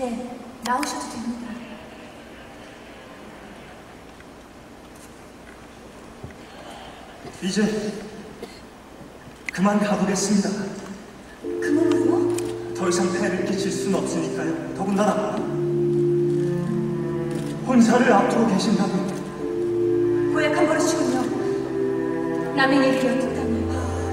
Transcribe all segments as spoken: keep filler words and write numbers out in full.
이제 나오셔도 됩니다. 이제 그만 가보겠습니다. 그만으로요? 더 이상 폐를 끼칠 수는 없으니까요. 더군다나 혼사를 앞두고 계신다면 고약한 버릇이군요. 남의 얘기를 듣다니.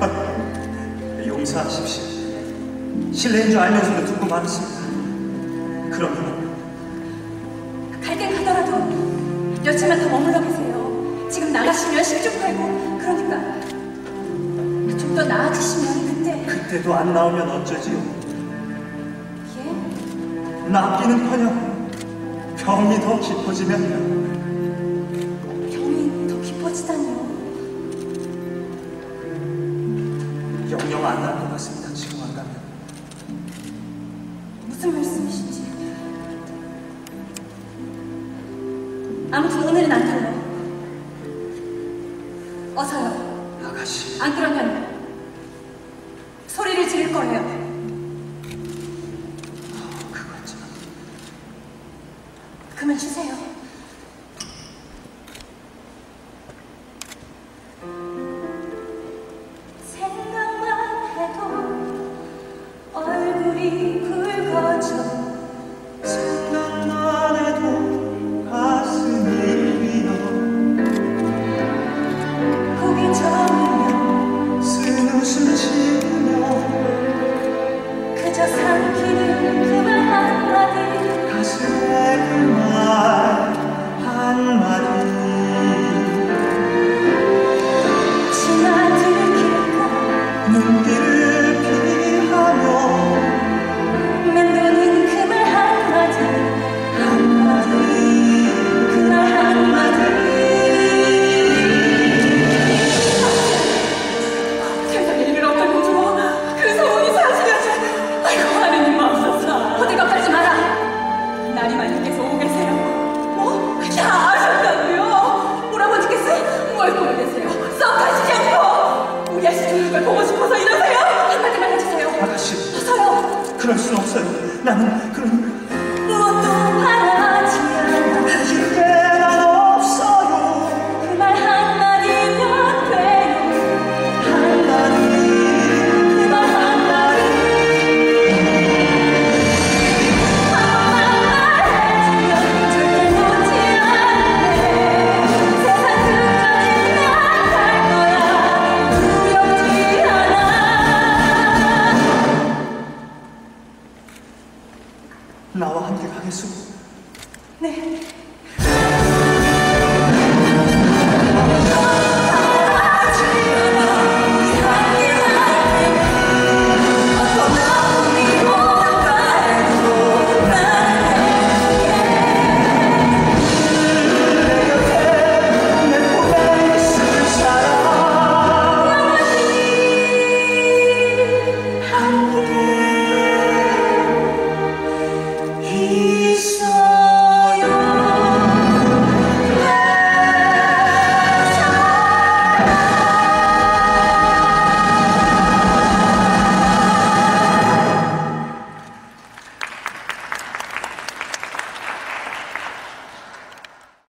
용서하십시오. 실례인 줄 알면서도 듣고 말았습니다. 그러면 갈 땐 가더라도 며칠만 더 머물러 계세요. 지금 나가시면 실종 팔고, 그러니까 좀 더 나아지시면 그때. 그때도 안 나오면 어쩌지요? 예? 낫기는커녕 병이 더 깊어지면요. 병이 더 깊어지다니요. 영영 안 날 것 같습니다. 지금 안 가면. 무슨 말씀이신지. 아무튼 오늘은 안 가요. 어서요. 아가씨. 안 그러면 소리를 지를 거예요. 그건 참. 그만 쉬세요. 생각만 해도 얼굴이 붉어져. 생각만 해도 가슴이 뛰어. 고개 저으며 쓴 웃음 지으며 그저 삼키는 그 말 한마디. 가슴에 그 말 한마디 치마 들킬까 눈길을 피하며 맴도는 그 말 한마디. 한마디 그 말 한마디. 세상에 이를 어떤 줘. 그 소문이 사실이었지. 아이고 하느님 마옵소서. 어디가 가지 마라. 나리마님께서 오고 계세요. 뭐? 다 아셨다고요? 오라버니께서 뭘 보고 계세요? 썩 가시지 않고 우리 아씨 죽는 걸 보고 싶어서 이러세요? 한마디만 해주세요. 아가씨, 어서요. 그럴 순 없어요. 나는 그런